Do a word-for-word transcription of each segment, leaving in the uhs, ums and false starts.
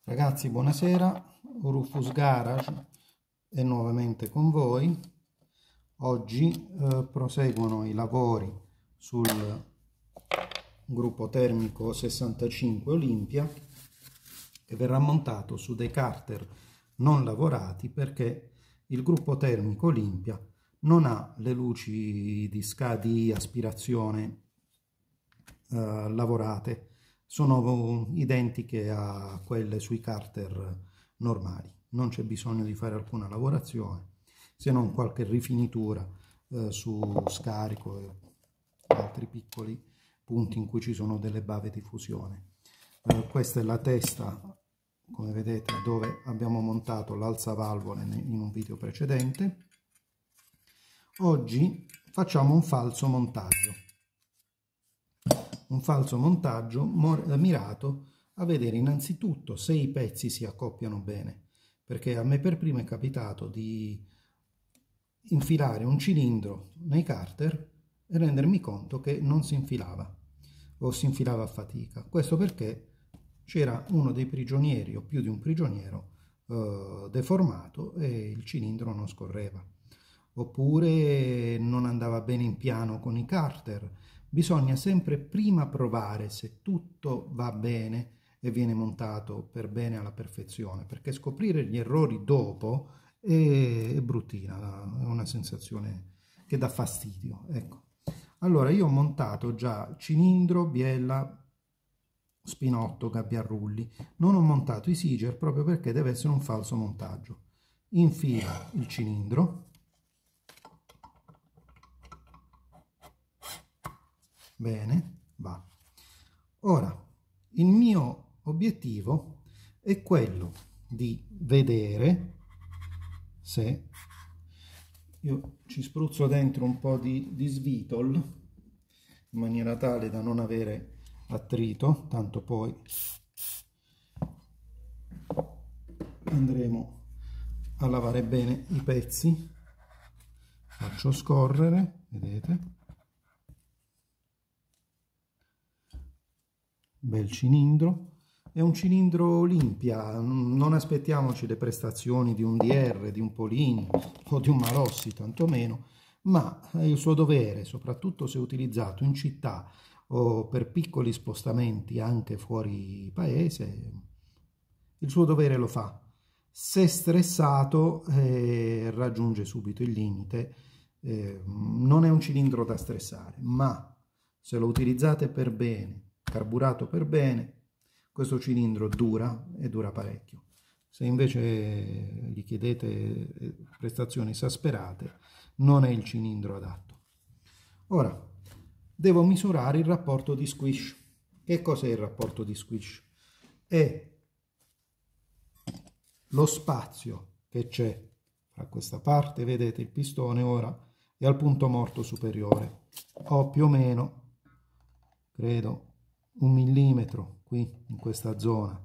Ragazzi, buonasera, Rufus Garage è nuovamente con voi. Oggi eh, proseguono i lavori sul gruppo termico sessantacinque Olympia, che verrà montato su dei carter non lavorati perché il gruppo termico Olympia non ha le luci di sca di aspirazione eh, lavorate. Sono identiche a quelle sui carter normali, non c'è bisogno di fare alcuna lavorazione se non qualche rifinitura eh, su scarico e altri piccoli punti in cui ci sono delle bave di fusione. Eh, questa è la testa, come vedete, dove abbiamo montato l'alzavalvole in un video precedente. Oggi facciamo un falso montaggio. Un falso montaggio mirato a vedere innanzitutto se i pezzi si accoppiano bene, perché a me per primo è capitato di infilare un cilindro nei carter e rendermi conto che non si infilava o si infilava a fatica. Questo perché c'era uno dei prigionieri o più di un prigioniero eh, deformato e il cilindro non scorreva, oppure non andava bene in piano con i carter. Bisogna sempre prima provare se tutto va bene e viene montato per bene alla perfezione, perché scoprire gli errori dopo è, è bruttina, è una sensazione che dà fastidio. Ecco. Allora io ho montato già cilindro, biella, spinotto, gabbia a rulli. Non ho montato i siger proprio perché deve essere un falso montaggio. Infilo il cilindro. Bene, va. Ora, il mio obiettivo è quello di vedere se io ci spruzzo dentro un po' di, di svitol in maniera tale da non avere attrito, tanto poi andremo a lavare bene i pezzi. Faccio scorrere, vedete? Bel cilindro, è un cilindro Olympia, non aspettiamoci le prestazioni di un D R, di un Polini o di un Malossi, tantomeno, ma è il suo dovere, soprattutto se utilizzato in città o per piccoli spostamenti anche fuori paese, il suo dovere lo fa. Se stressato eh, raggiunge subito il limite, eh, non è un cilindro da stressare, ma se lo utilizzate per bene, carburato per bene, questo cilindro dura e dura parecchio. Se invece gli chiedete prestazioni esasperate, non è il cilindro adatto. Ora devo misurare il rapporto di squish. Che cos'è il rapporto di squish? È lo spazio che c'è fra questa parte, vedete il pistone ora è al punto morto superiore, ho più o meno, credo, un millimetro qui in questa zona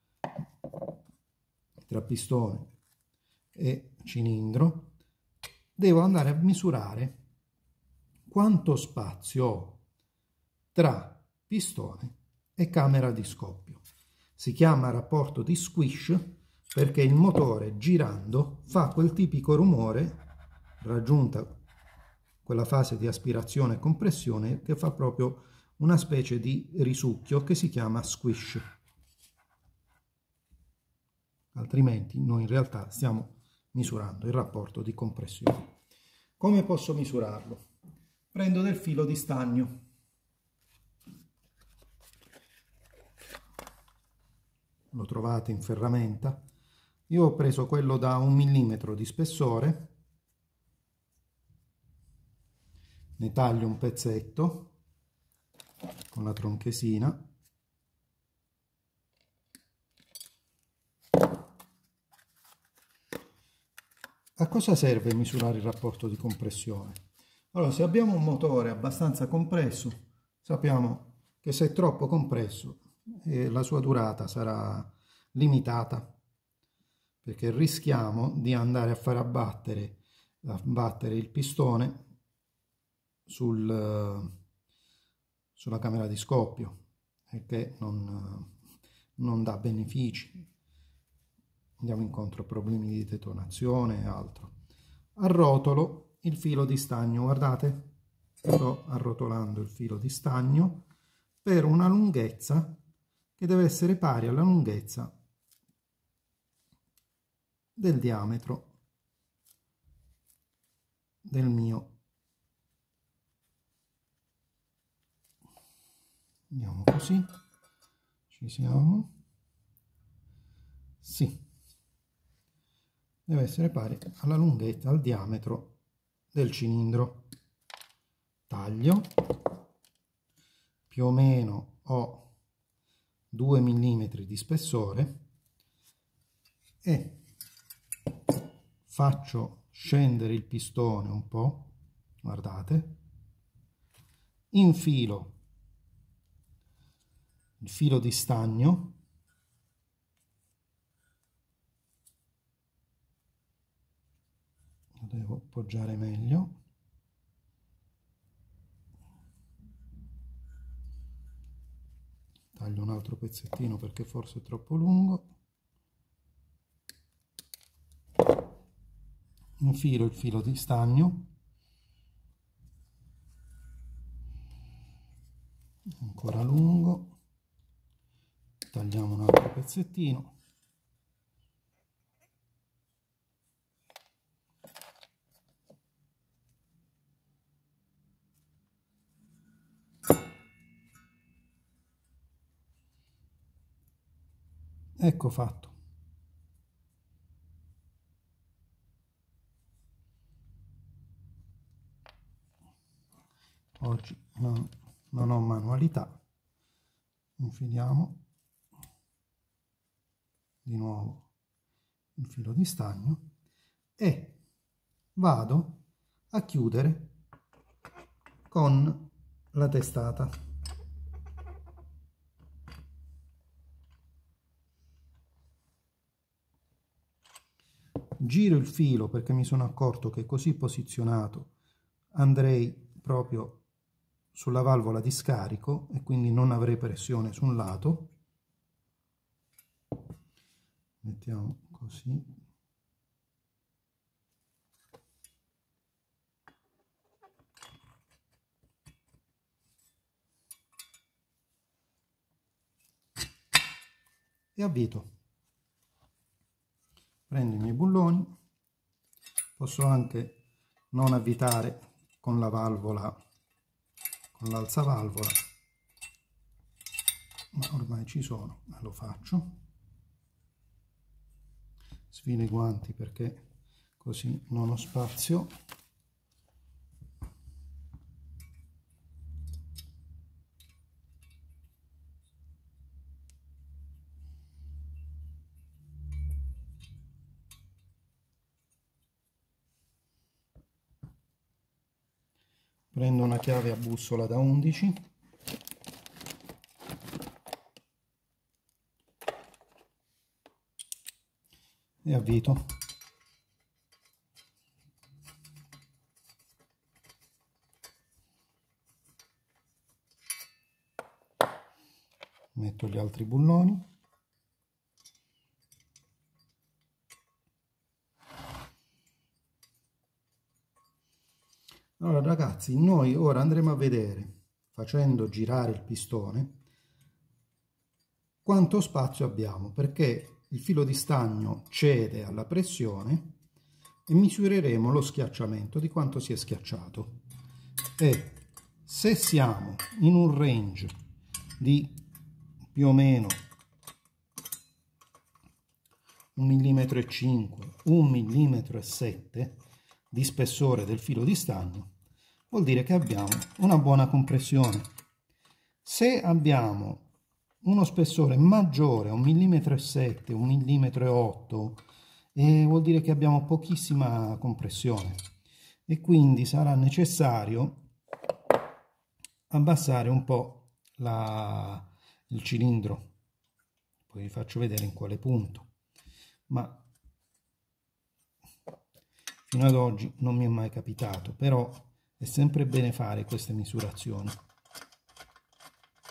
tra pistone e cilindro. Devo andare a misurare quanto spazio ho tra pistone e camera di scoppio. Si chiama rapporto di squish perché il motore girando fa quel tipico rumore raggiunta quella fase di aspirazione e compressione che fa proprio una specie di risucchio che si chiama squish. Altrimenti noi in realtà stiamo misurando il rapporto di compressione. Come posso misurarlo? Prendo del filo di stagno. Lo trovate in ferramenta. Io ho preso quello da un millimetro di spessore. Ne taglio un pezzetto con la tronchesina. A cosa serve misurare il rapporto di compressione? Allora, se abbiamo un motore abbastanza compresso, sappiamo che se è troppo compresso eh, la sua durata sarà limitata, perché rischiamo di andare a far abbattere, abbattere il pistone sul, sulla camera di scoppio, e che non, non dà benefici. andiamo incontro a problemi di detonazione e altro. Arrotolo il filo di stagno, guardate, sto arrotolando il filo di stagno per una lunghezza che deve essere pari alla lunghezza del diametro del mio. Andiamo così, ci siamo. Sì, deve essere pari alla lunghezza, al diametro del cilindro. Taglio, più o meno ho due millimetri di spessore e faccio scendere il pistone un po', guardate, infilo il filo di stagno, lo devo appoggiare meglio, taglio un altro pezzettino perché forse è troppo lungo, infilo il filo di stagno, ancora lungo, tagliamo un altro pezzettino, ecco fatto. Oggi non, non ho manualità, infiliamo di nuovo il filo di stagno e vado a chiudere con la testata. Giro il filo perché mi sono accorto che così posizionato andrei proprio sulla valvola di scarico e quindi non avrei pressione su un lato. Mettiamo così. E avvito. Prendo i miei bulloni, posso anche non avvitare con la valvola, con l'alzavalvola, ma ormai ci sono, lo faccio. Sfilo i guanti perché così non ho spazio. Prendo una chiave a bussola da undici e avvito. Metto gli altri bulloni. Allora ragazzi, noi ora andremo a vedere, facendo girare il pistone, quanto spazio abbiamo, perché il filo di stagno cede alla pressione e misureremo lo schiacciamento, di quanto si è schiacciato. E se siamo in un range di più o meno un millimetro e cinque, un millimetro e sette di spessore del filo di stagno, vuol dire che abbiamo una buona compressione. Se abbiamo uno spessore maggiore a un millimetro e sette, un millimetro e otto, eh, vuol dire che abbiamo pochissima compressione e quindi sarà necessario abbassare un po' la, il cilindro. Poi vi faccio vedere in quale punto, ma fino ad oggi non mi è mai capitato, però è sempre bene fare queste misurazioni.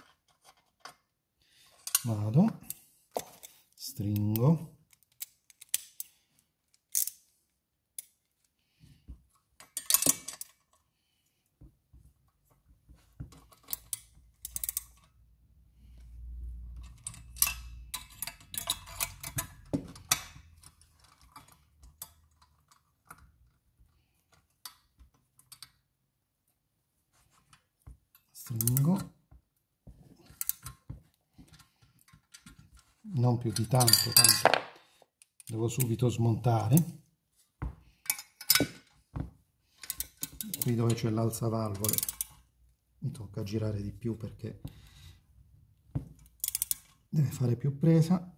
Vado, stringo, stringo, non più di tanto, tanto devo subito smontare. Qui dove c'è l'alzavalvole mi tocca girare di più perché deve fare più presa.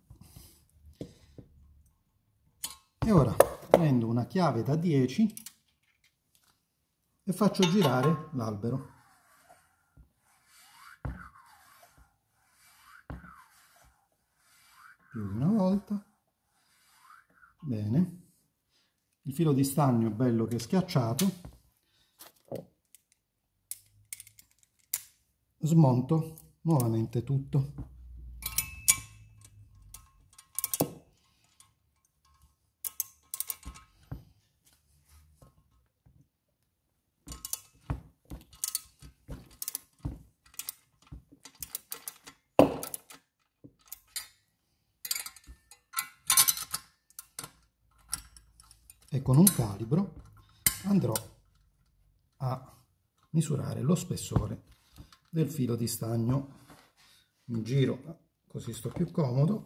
E ora prendo una chiave da dieci e faccio girare l'albero. Più di una volta. Bene. Il filo di stagno è bello che è schiacciato. Smonto nuovamente tutto. E con un calibro andrò a misurare lo spessore del filo di stagno. Mi giro così sto più comodo.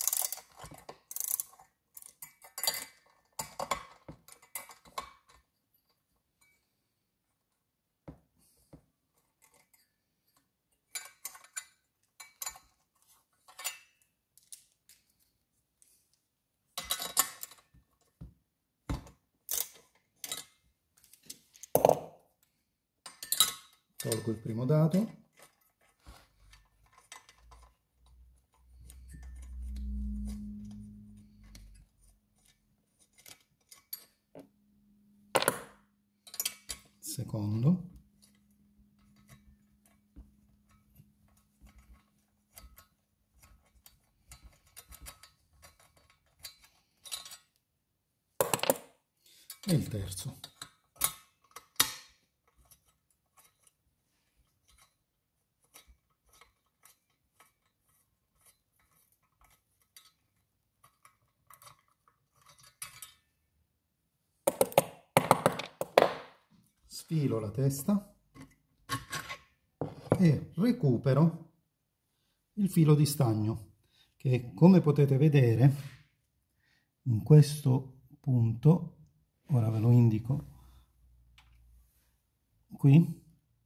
Tolgo il primo dato. Secondo. E il terzo. Sfilo la testa e recupero il filo di stagno che, come potete vedere, in questo punto, ora ve lo indico qui,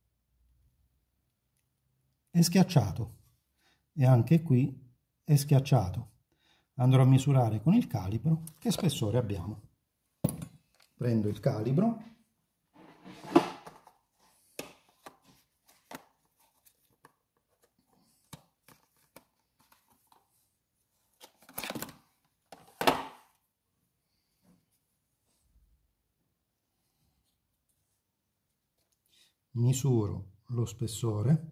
è schiacciato e anche qui è schiacciato. Andrò a misurare con il calibro che spessore abbiamo. Prendo il calibro. Misuro lo spessore.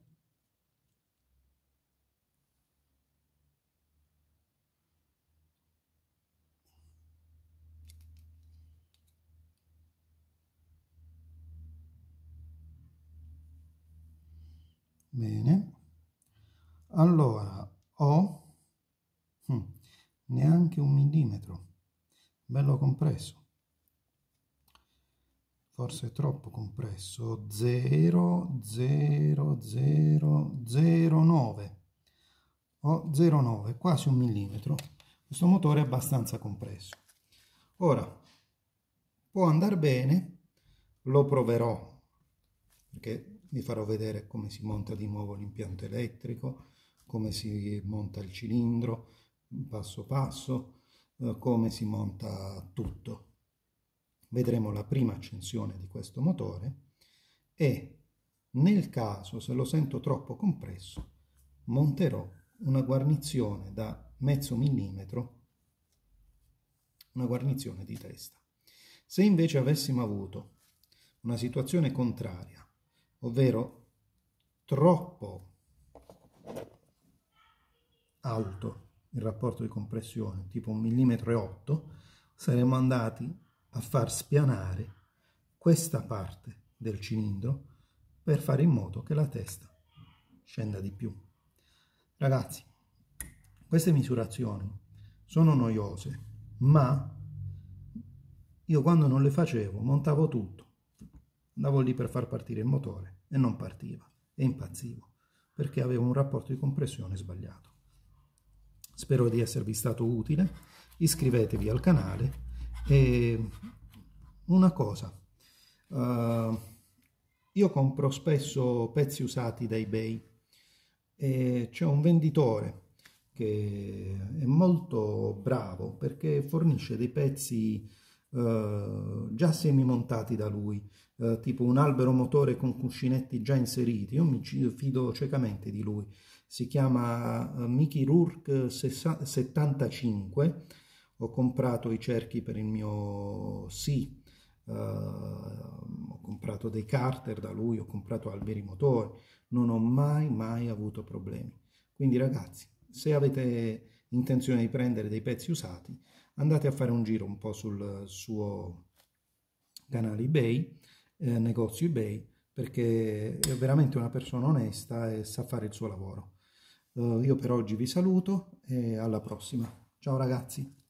Bene. Allora ho hm, neanche un millimetro, bello compresso. Forse è troppo compresso. zero zero zero zero nove o zero virgola nove, quasi un millimetro. Questo motore è abbastanza compresso. Ora può andare bene, lo proverò perché vi farò vedere come si monta di nuovo l'impianto elettrico, come si monta il cilindro passo passo, eh, come si monta tutto. Vedremo la prima accensione di questo motore e nel caso, se lo sento troppo compresso, monterò una guarnizione da mezzo millimetro, una guarnizione di testa. Se invece avessimo avuto una situazione contraria, ovvero troppo alto il rapporto di compressione, tipo un millimetro e otto, saremmo andati a far spianare questa parte del cilindro per fare in modo che la testa scenda di più. Ragazzi, queste misurazioni sono noiose, ma io quando non le facevo montavo tutto, andavo lì per far partire il motore e non partiva. e impazzivo perché avevo un rapporto di compressione sbagliato. Spero di esservi stato utile, iscrivetevi al canale e una cosa, uh, io compro spesso pezzi usati da eBay e c'è un venditore che è molto bravo perché fornisce dei pezzi uh, già semi montati da lui, uh, tipo un albero motore con cuscinetti già inseriti. Io mi fido ciecamente di lui. Si chiama uh, Mickey Rourke settantacinque. Ho comprato i cerchi per il mio sì, uh, ho comprato dei carter da lui, ho comprato alberi motori, non ho mai mai avuto problemi. Quindi ragazzi, se avete intenzione di prendere dei pezzi usati, andate a fare un giro un po' sul suo canale eBay, eh, negozio eBay, perché è veramente una persona onesta e sa fare il suo lavoro. Uh, io per oggi vi saluto e alla prossima. Ciao ragazzi!